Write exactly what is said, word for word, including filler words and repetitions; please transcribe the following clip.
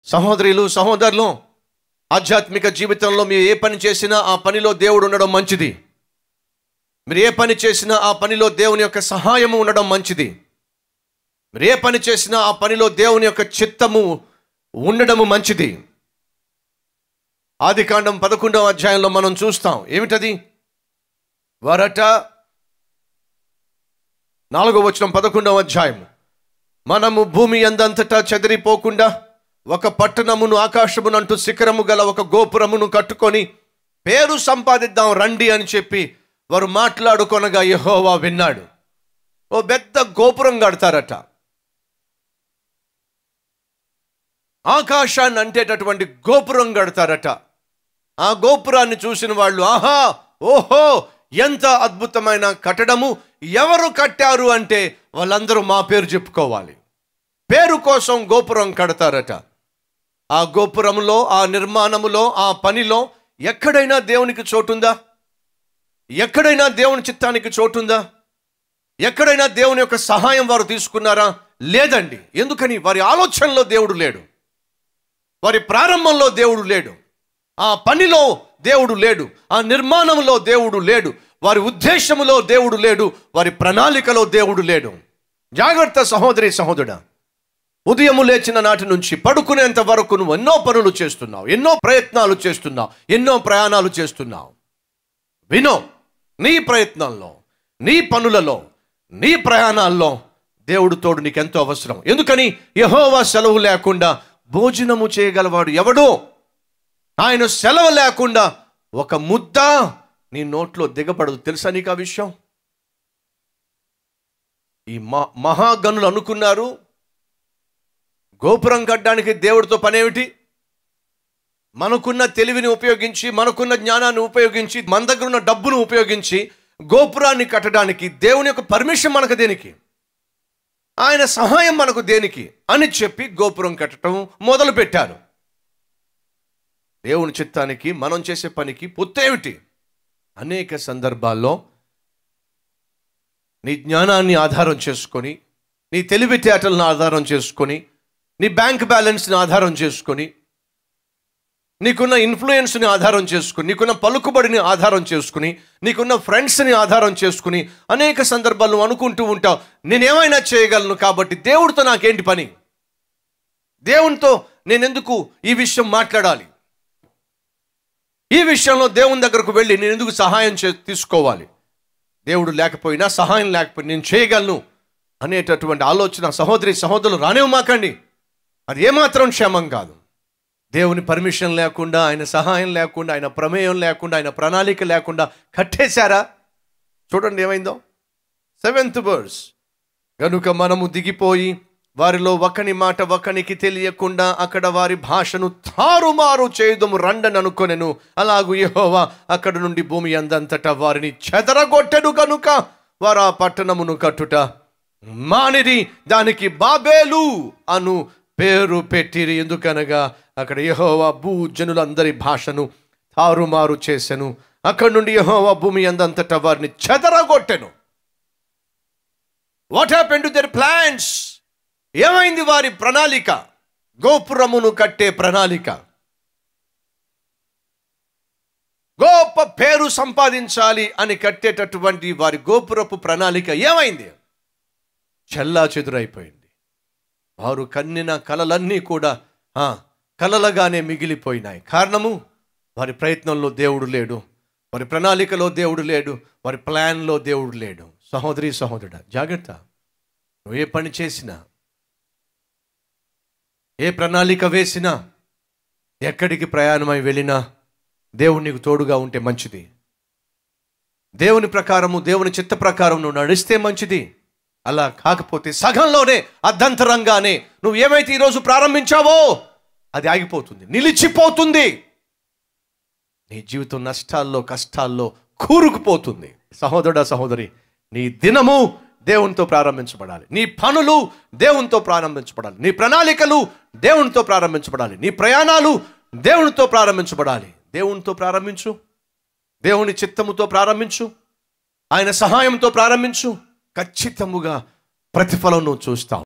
సహోదరులు సహోదరులు, ఆధ్యాత్మిక జీవితంలో మీరు ఏ పని చేసినా ఆ పనిలో దేవుడు ఉండడం మంచిది. మీరు ఏ పని చేసినా ఆ పనిలో దేవుని యొక్క సహాయము ఉండడం మంచిది. మీరు ఏ పని చేసినా ఆ పనిలో దేవుని యొక్క చిత్తము ఉండడము మంచిది. ఆదికాండం పదకొండవ అధ్యాయంలో మనం చూస్తాం. ఏమిటది? వరట నాలుగో వచనం, పదకొండవ అధ్యాయం. మనము భూమి యందంతటా చెదిరిపోకుండా ఒక పట్టణమును ఆకాశమునంటూ శిఖరము గల ఒక గోపురమును కట్టుకొని పేరు సంపాదిద్దాం రండి అని చెప్పి వారు మాట్లాడుకొనగా యెహోవా విన్నాడు. ఓ పెద్ద గోపురం కడతారట. ఆకాశాన్ని అంటేటటువంటి గోపురం కడతారట. ఆ గోపురాన్ని చూసిన వాళ్ళు ఆహా ఓహో ఎంత అద్భుతమైన కట్టడము, ఎవరు కట్టారు అంటే వాళ్ళందరూ మా పేరు చెప్పుకోవాలి. పేరు కోసం గోపురం కడతారట. ఆ గోపురములో, ఆ నిర్మాణములో, ఆ పనిలో ఎక్కడైనా దేవునికి చోటుందా? ఎక్కడైనా దేవుని చిత్తానికి చోటుందా? ఎక్కడైనా దేవుని యొక్క సహాయం వారు తీసుకున్నారా? లేదండి. ఎందుకని? వారి ఆలోచనలో దేవుడు లేడు, వారి ప్రారంభంలో దేవుడు లేడు, ఆ పనిలో దేవుడు లేడు, ఆ నిర్మాణంలో దేవుడు లేడు, వారి ఉద్దేశములో దేవుడు లేడు, వారి ప్రణాళికలో దేవుడు లేడు. జాగ్రత్త సహోదరి సహోదరుడా, ఉదయము లేచిన నాటి నుంచి పడుకునేంత వరకు నువ్వు ఎన్నో పనులు చేస్తున్నావు, ఎన్నో ప్రయత్నాలు చేస్తున్నావు, ఎన్నో ప్రయాణాలు చేస్తున్నావు. వినో, నీ ప్రయత్నంలో, నీ పనులలో, నీ ప్రయాణాల్లో దేవుడు తోడు నీకెంతో అవసరం. ఎందుకని? యెహోవా సెలవు లేకుండా భోజనము చేయగలవాడు ఎవడు? ఆయన సెలవు లేకుండా ఒక ముద్ద నీ నోట్లో దిగబడదు. తెలుసా నీకు ఆ విషయం? ఈ మహాగనులు అనుకున్నారు గోపురం కట్టడానికి దేవుడితో పనేమిటి? మనకున్న తెలివిని ఉపయోగించి, మనకున్న జ్ఞానాన్ని ఉపయోగించి, మన దగ్గర ఉన్న డబ్బును ఉపయోగించి గోపురాన్ని కట్టడానికి దేవుని యొక్క పర్మిషన్ మనకు దేనికి? ఆయన సహాయం మనకు దేనికి అని చెప్పి గోపురం కట్టడం మొదలు పెట్టారు. దేవుని చిత్తానికి మనం చేసే పనికి పొత్తేమిటి? అనేక సందర్భాల్లో నీ జ్ఞానాన్ని ఆధారం చేసుకొని, నీ తెలివితేటలను ఆధారం చేసుకొని, నీ బ్యాంక్ బ్యాలెన్స్ని ఆధారం చేసుకొని, నీకున్న ఇన్ఫ్లుయెన్స్ని ఆధారం చేసుకుని, నీకున్న పలుకుబడిని ఆధారం చేసుకుని, నీకున్న ఫ్రెండ్స్ని ఆధారం చేసుకుని అనేక సందర్భాలు అనుకుంటూ ఉంటావు నేనేమైనా చేయగలను కాబట్టి దేవుడితో నాకేంటి పని, దేవునితో నేనెందుకు ఈ విషయం మాట్లాడాలి, ఈ విషయంలో దేవుని దగ్గరకు వెళ్ళి నేను ఎందుకు సహాయం చే తీసుకోవాలి, దేవుడు లేకపోయినా సహాయం లేకపోయినా నేను చేయగలను అనేటటువంటి ఆలోచన సహోదరి సహోదరులు రానివ్వమాకండి. అది ఏమాత్రం క్షేమం కాదు. దేవుని పర్మిషన్ లేకుండా, ఆయన సహాయం లేకుండా, ఆయన ప్రమేయం లేకుండా, ఆయన ప్రణాళిక లేకుండా కట్టేశారా? చూడండి ఏమైందో. Seventh verse. గనుక మనము దిగిపోయి వారిలో ఒకని మాట ఒకనికి తెలియకుండా అక్కడ వారి భాషను తారుమారు చేయుదము రండని అనుకొనెను. అలాగు యెహోవా అక్కడ నుండి భూమి అందంతటా వారిని చెదరగొట్టెను. కనుక వారు ఆ పట్టణమును కట్టుట మానిరి, దానికి బాబేలు అను పేరు పెట్టిరి. ఎందుకనగా అక్కడ యెహోవా భూజనులందరి భాషను తారుమారు చేసెను. అక్కడ నుండి యెహోవా భూమి అందంతటా వారిని చెదరగొట్టెను. What happened to their plans? ఏమైంది వారి ప్రణాళిక? గోపురమును కట్టే ప్రణాళిక, గొప్ప పేరు సంపాదించాలి అని కట్టేటటువంటి వారి గోపురపు ప్రణాళిక ఏమైంది? చెల్లా చెదురైపోయింది. వారు కన్నిన కలలన్నీ కూడా కలలుగానే మిగిలిపోయినాయి. కారణము, వారి ప్రయత్నంలో దేవుడు లేడు, వారి ప్రణాళికలో దేవుడు లేడు, వారి ప్లాన్లో దేవుడు లేడు. సహోదరి సహోదరుడా, జాగ్రత్త. నువ్వు ఏ పని చేసినా, ఏ ప్రణాళిక వేసినా, ఎక్కడికి ప్రయాణమై వెళ్ళినా దేవుడు నీకు తోడుగా ఉంటే మంచిది. దేవుని ప్రకారము, దేవుని చిత్త ప్రకారం నువ్వు నడిస్తే మంచిది. అలా కాకపోతే సగంలోనే, అర్ధంతరంగానే నువ్వు ఏమైతే ఈరోజు ప్రారంభించావో అది ఆగిపోతుంది, నిలిచిపోతుంది. నీ జీవితం నష్టాల్లో, కష్టాల్లో కూరుకుపోతుంది. సహోదరుడా సహోదరి, నీ దినము దేవునితో ప్రారంభించబడాలి, నీ పనులు దేవునితో ప్రారంభించబడాలి, నీ ప్రణాళికలు దేవునితో ప్రారంభించబడాలి, నీ ప్రయాణాలు దేవునితో ప్రారంభించబడాలి. దేవునితో ప్రారంభించు, దేవుని చిత్తముతో ప్రారంభించు, ఆయన సహాయంతో ప్రారంభించు. ఖచ్చితముగా ప్రతిఫలం నువ్వు చూస్తావు.